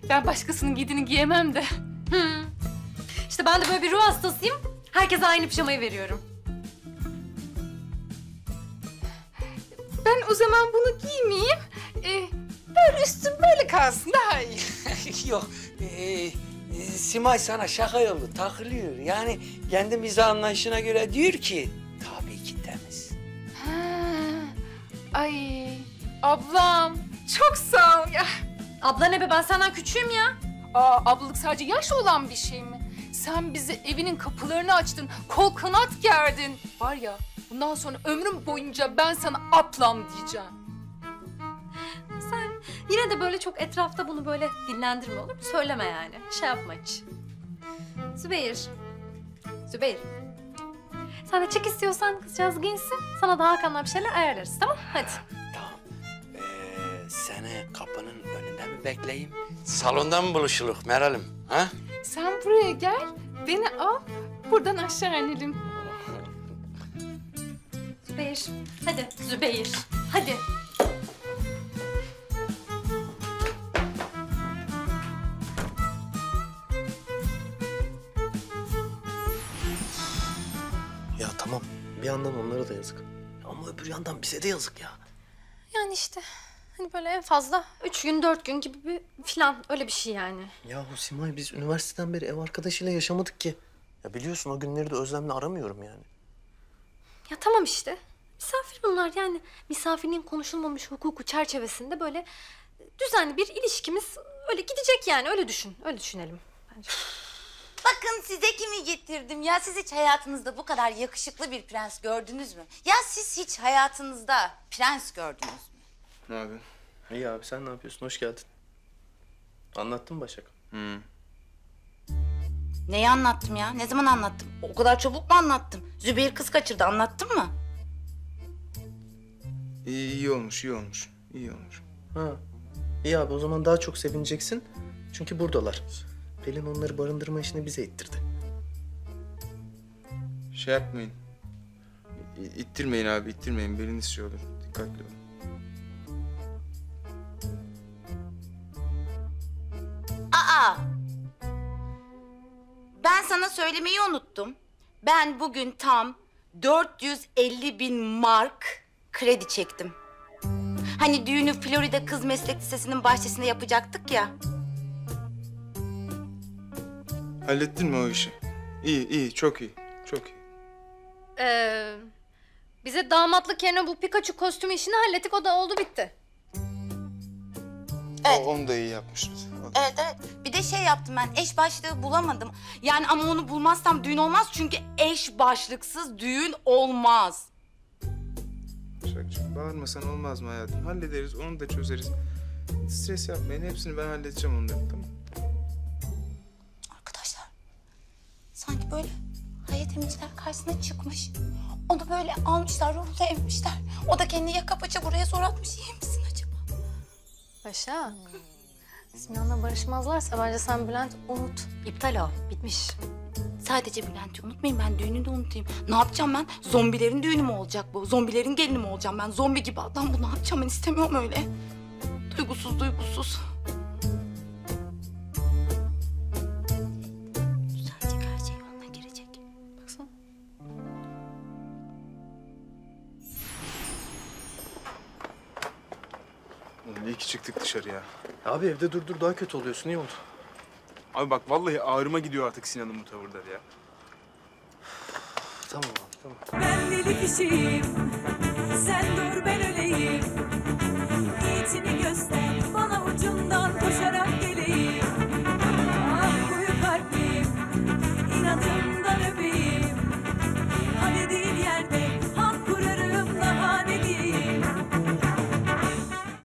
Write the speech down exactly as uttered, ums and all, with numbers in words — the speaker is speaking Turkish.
Ben başkasının giydiğini giyemem de. Hmm. İşte ben de böyle bir ruh hastasıyım. Herkese aynı pijamayı veriyorum. Ben o zaman bunu giymeyeyim. Ee, böyle üstüm böyle kalsın daha iyi. Yok, ee, e, Simay sana şaka yolu takılıyor. Yani kendi mizah anlayışına göre diyor ki, tabii ki temiz. Ha, ay ablam çok sağ ol ya. Abla ne be, ben senden küçüğüm ya. Aa, ablalık sadece yaş olan bir şey mi? Sen bize evinin kapılarını açtın, kol kanat gerdin. Var ya, bundan sonra ömrüm boyunca ben sana ablam diyeceğim. Sen yine de böyle çok etrafta bunu böyle dillendirme, olur mu? Söyleme yani. Şey yapma hiç. Zübeyir. Zübeyir. Sen de çık istiyorsan, kızcağız giyinsin. Sana da Hakan'la bir şeyler ayarlarız, tamam? Hadi. Tamam. Ee, seni kapının önünde mi bekleyeyim? Salonda mı buluşuluk Meral'im? Ha? Sen buraya gel, beni al, buradan aşağı inelim. Zübeyir. Hadi Zübeyir. Hadi. Ya tamam, bir yandan onlara da yazık. Ama öbür yandan bize de yazık ya. Yani işte hani böyle en fazla üç gün, dört gün gibi bir falan, öyle bir şey yani. Yahu Simay, biz üniversiteden beri ev arkadaşıyla yaşamadık ki. Ya biliyorsun, o günleri de Özlem'le aramıyorum yani. Ya tamam işte. Misafir bunlar yani. Misafirliğin konuşulmamış hukuku çerçevesinde böyle düzenli bir ilişkimiz öyle gidecek yani. Öyle düşün. Öyle düşünelim bence. Bakın size kimi getirdim. Ya siz hiç hayatınızda bu kadar yakışıklı bir prens gördünüz mü? Ya siz hiç hayatınızda prens gördünüz mü? Ne abi? İyi abi, sen ne yapıyorsun? Hoş geldin. Anlattın mı Başak? Hı. Neyi anlattım ya? Ne zaman anlattım? O kadar çabuk mu anlattım? Zübeyir kız kaçırdı, anlattın mı? İyi, iyi olmuş, iyi olmuş. İyi olmuş. Ha. İyi abi, o zaman daha çok sevineceksin. Çünkü buradalar. Pelin onları barındırma işini bize ittirdi. Şey yapmayın. İ- İttirmeyin abi, ittirmeyin. Beliniz şey olur. Dikkatli olun. Aa! Ben sana söylemeyi unuttum. Ben bugün tam dört yüz elli bin mark kredi çektim. Hani düğünü Florida Kız Meslek Lisesi'nin bahçesinde yapacaktık ya. Hallettin mi o işi? İyi, iyi, çok iyi. Çok iyi. Ee, bize damatlık yerine bu Pikachu kostümü işini hallettik. O da oldu, bitti. Evet. O, onu da iyi yapmışsınız. O da- Evet evet. Bir de şey yaptım ben, eş başlığı bulamadım. Yani ama onu bulmazsam düğün olmaz çünkü eş başlıksız düğün olmaz. Başakcığım, bağırmasan olmaz mı hayatım? Hallederiz, onu da çözeriz. Stres yapmayın, hepsini ben halledeceğim onları, tamam? Arkadaşlar, sanki böyle Hayat Eminciler karşısına çıkmış. Onu böyle almışlar, ruhla emmişler. O da kendini yaka paça buraya zor atmış. İyi misin acaba? Başak. Sinan'la barışmazlarsa bence sen Bülent unut. İptal o. Bitmiş. Sadece Bülent'i unutmayın, ben düğünü de unutayım. Ne yapacağım ben? Zombilerin düğünü mü olacak bu? Zombilerin gelini mi olacağım ben? Zombi gibi adam bu. Ne yapacağım ben? İstemiyorum öyle. Duygusuz, duygusuz. Düzelecek, her şey yoluna girecek. Baksana. Oğlum, iyi ki çıktık dışarıya. Abi evde dur dur, daha kötü oluyorsun. İyi oldu. Abi bak, vallahi ağrıma gidiyor artık Sinan'ın bu tavırları ya. Tamam abi, tamam. Ben deli kişiyim. Sen dur ben